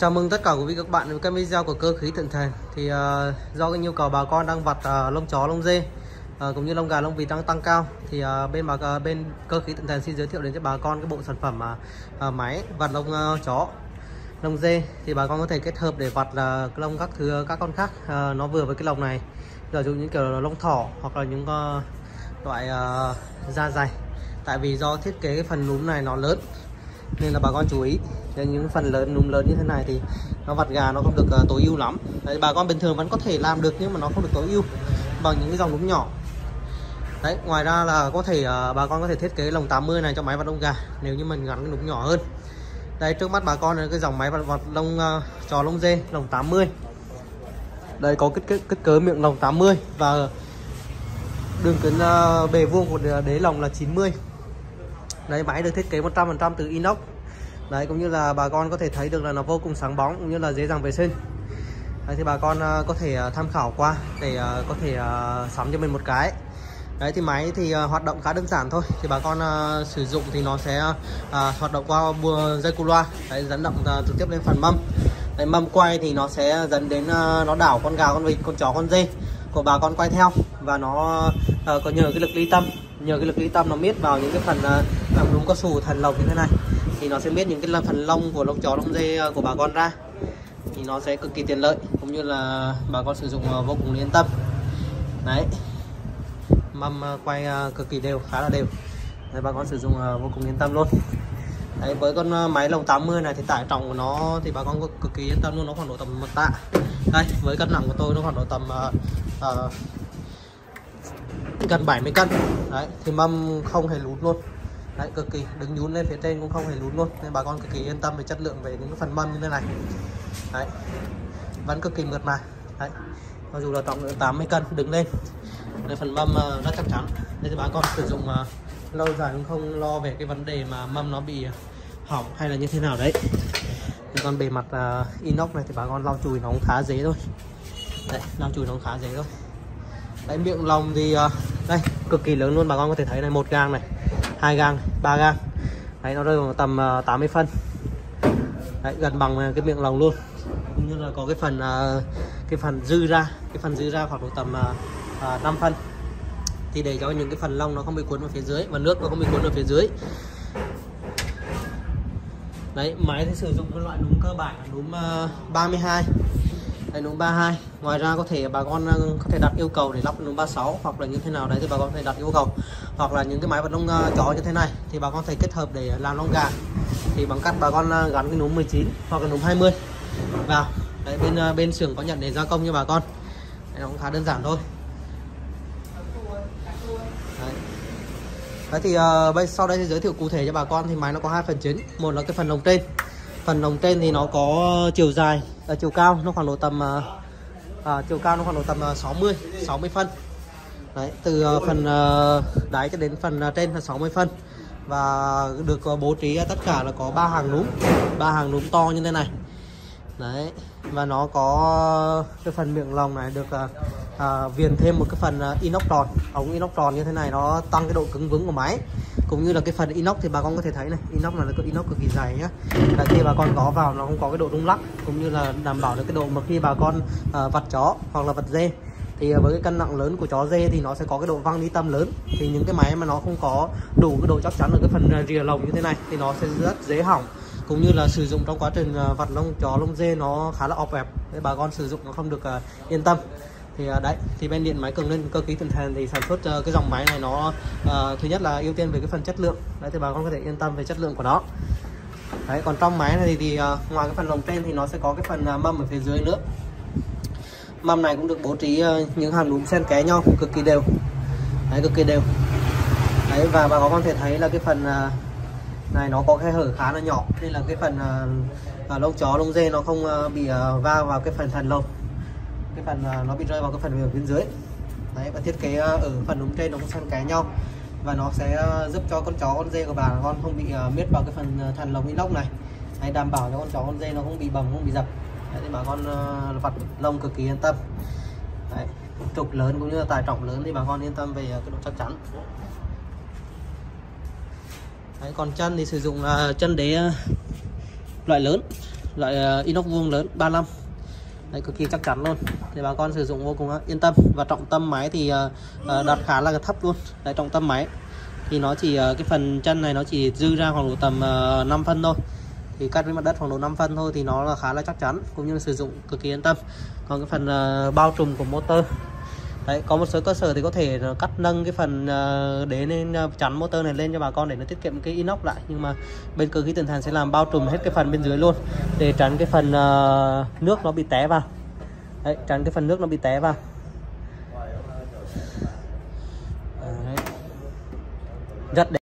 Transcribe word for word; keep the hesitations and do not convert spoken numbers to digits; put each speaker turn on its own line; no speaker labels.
Chào mừng tất cả quý vị các bạn với cái video của Cơ Khí Thuận Thành. Thì uh, do cái nhu cầu bà con đang vặt uh, lông chó, lông dê uh, cũng như lông gà, lông vịt đang tăng cao, thì uh, bên bà uh, bên Cơ Khí Thuận Thành xin giới thiệu đến cho bà con cái bộ sản phẩm uh, uh, máy vặt lông uh, chó, lông dê. Thì bà con có thể kết hợp để vặt uh, lông các thứ các con khác uh, nó vừa với cái lông này, ví dụ những kiểu là lông thỏ hoặc là những uh, loại uh, da dày. Tại vì do thiết kế cái phần núm này nó lớn nên là bà con chú ý, nên những phần lớn núm lớn như thế này thì nó vặt gà nó không được uh, tối ưu lắm. Đấy, bà con bình thường vẫn có thể làm được nhưng mà nó không được tối ưu bằng những cái dòng núm nhỏ. Đấy, ngoài ra là có thể uh, bà con có thể thiết kế lồng tám mươi này cho máy vặt lông gà nếu như mình gắn cái núm nhỏ hơn. Đây, trước mắt bà con là cái dòng máy vặt, vặt lông uh, chó, lông dê lồng tám mươi. Đây có kích kích cỡ miệng lồng tám mươi và đường kính uh, bề vuông của đế lồng là chín mươi. Đấy, máy được thiết kế một trăm phần trăm từ inox. Đấy, cũng như là bà con có thể thấy được là nó vô cùng sáng bóng cũng như là dễ dàng vệ sinh. Đấy, thì bà con uh, có thể uh, tham khảo qua để uh, có thể uh, sắm cho mình một cái. Đấy, thì máy thì uh, hoạt động khá đơn giản thôi. Thì bà con uh, sử dụng thì nó sẽ uh, hoạt động qua bua dây cu loa. Đấy, dẫn động uh, trực tiếp lên phần mâm. Đấy, mâm quay thì nó sẽ dẫn đến uh, nó đảo con gà, con vịt, con chó, con dê của bà con quay theo, và nó uh, có nhờ cái lực ly tâm, nhờ cái lực ly tâm nó miết vào những cái phần uh, đúng cao su thần lồng như thế này, thì nó sẽ biết những cái phần lông của lông chó, lông dê của bà con ra, thì nó sẽ cực kỳ tiện lợi cũng như là bà con sử dụng vô cùng yên tâm. Đấy, mâm quay cực kỳ đều, khá là đều. Đấy, bà con sử dụng vô cùng yên tâm luôn. Đấy, với con máy lồng tám mươi này thì tải trọng của nó thì bà con cực kỳ yên tâm luôn, nó khoảng độ tầm một tạ. Đây, với cân nặng của tôi nó khoảng độ tầm uh, uh, gần bảy mươi cân. Đấy, thì mâm không hề lún luôn. Đấy, cực kỳ đứng nhún lên phía trên cũng không hề lún luôn, nên bà con cực kỳ yên tâm về chất lượng về những cái phần mâm như thế này. Đấy, vẫn cực kỳ mượt mà. Đấy, mặc dù là trọng lượng tám mươi cân đứng lên, đây, phần mâm rất chắc chắn. Đây thì bà con sử dụng uh, lâu dài cũng không lo về cái vấn đề mà mâm nó bị hỏng hay là như thế nào đấy. Thì còn bề mặt uh, inox này thì bà con lau chùi nó cũng khá dễ thôi. Đấy, lau chùi nó cũng khá dễ thôi. Đấy, miệng lồng thì uh, đây cực kỳ lớn luôn, bà con có thể thấy này, một gang này, hai gang, ba gang. Đấy, nó rơi vào tầm uh, tám mươi phân. Đấy, gần bằng cái miệng lồng luôn. Cũng như là có cái phần uh, cái phần dư ra, cái phần dư ra khoảng độ tầm uh, uh, năm phân. Thì để cho những cái phần lông nó không bị cuốn vào phía dưới và nước nó không bị cuốn vào phía dưới. Đấy, máy thì sử dụng cái loại núm cơ bản là núm uh, ba mươi hai. Đây, núm ba mươi hai. Ngoài ra có thể bà con có thể đặt yêu cầu để lắp núm ba mươi sáu hoặc là như thế nào đấy thì bà con có thể đặt yêu cầu. Hoặc là những cái máy vật lông uh, chó như thế này thì bà con thể kết hợp để làm lông gà, thì bằng cách bà con uh, gắn cái núm mười chín hoặc là núm hai mươi vào. Đấy, bên uh, bên xưởng có nhận để gia công cho bà con. Đấy, nó cũng khá đơn giản thôi. Đấy. Đấy thì uh, bây sau đây thì giới thiệu cụ thể cho bà con. Thì máy nó có hai phần chính. Một là cái phần lồng trên. Phần lồng trên thì nó có chiều dài, uh, chiều cao nó khoảng độ tầm uh, uh, chiều cao nó khoảng độ tầm uh, sáu mươi sáu mươi phân. Đấy, từ uh, phần uh, đáy cho đến phần uh, trên là sáu mươi phân, và được uh, bố trí uh, tất cả là có ba hàng núm, ba hàng núm to như thế này. Đấy, và nó có cái phần miệng lồng này được uh, uh, viền thêm một cái phần uh, inox tròn, ống inox tròn như thế này, nó tăng cái độ cứng vững của máy. Cũng như là cái phần inox thì bà con có thể thấy này, inox là cái inox cực kỳ dày nhá. Đấy, khi bà con có vào nó không có cái độ rung lắc, cũng như là đảm bảo được cái độ mà khi bà con uh, vặt chó hoặc là vặt dê thì với cái cân nặng lớn của chó dê thì nó sẽ có cái độ văng ly tâm lớn. Thì những cái máy mà nó không có đủ cái độ chắc chắn ở cái phần rìa lồng như thế này thì nó sẽ rất dễ hỏng, cũng như là sử dụng trong quá trình vặt lông chó, lông dê nó khá là ọp ẹp, để bà con sử dụng nó không được uh, yên tâm. Thì uh, đấy, thì bên điện máy Cường Linh Cơ Khí Thuận Thành thì sản xuất uh, cái dòng máy này nó uh, thứ nhất là ưu tiên về cái phần chất lượng. Đấy, thì bà con có thể yên tâm về chất lượng của nó. Đấy, còn trong máy này thì, thì uh, ngoài cái phần lồng trên thì nó sẽ có cái phần uh, mâm ở phía dưới nữa. Mâm này cũng được bố trí uh, những hàng núm xen kẽ nhau cực kỳ đều. Đấy, cực kỳ đều. Đấy, và bà con có thể thấy là cái phần uh, này nó có khe hở khá là nhỏ, nên là cái phần uh, uh, lông chó, lông dê nó không uh, bị uh, va vào cái phần thần lông, cái phần uh, nó bị rơi vào cái phần bên dưới. Đấy, và thiết kế uh, ở phần núm trên nó cũng xen kẽ nhau, và nó sẽ uh, giúp cho con chó, con dê của bà con không bị uh, miết vào cái phần uh, thần lông inox này. Đấy, đảm bảo cho con chó, con dê nó không bị bầm, không bị dập. Đấy, thì bà con uh, vặt lông cực kỳ yên tâm. Đấy, trục lớn cũng như là tải trọng lớn thì bà con yên tâm về uh, cái độ chắc chắn. Đấy, còn chân thì sử dụng là chân đế loại lớn, loại uh, inox vuông lớn ba lăm. Đấy, cực kỳ chắc chắn luôn, thì bà con sử dụng vô cùng yên tâm. Và trọng tâm máy thì uh, uh, đặt khá là thấp luôn. Đấy, trọng tâm máy thì nó chỉ uh, cái phần chân này nó chỉ dư ra khoảng độ tầm uh, năm phân thôi, thì cắt với mặt đất khoảng độ năm phân thôi, thì nó là khá là chắc chắn cũng như là sử dụng cực kỳ yên tâm. Còn cái phần uh, bao trùm của motor, đấy, có một số cơ sở thì có thể cắt nâng cái phần uh, đế lên uh, chắn motor này lên cho bà con để nó tiết kiệm cái inox lại, nhưng mà bên Cơ Khí Tường Thành sẽ làm bao trùm hết cái phần bên dưới luôn để tránh cái phần uh, nước nó bị té vào. Đấy, tránh cái phần nước nó bị té vào. Đấy. Rất đẹp.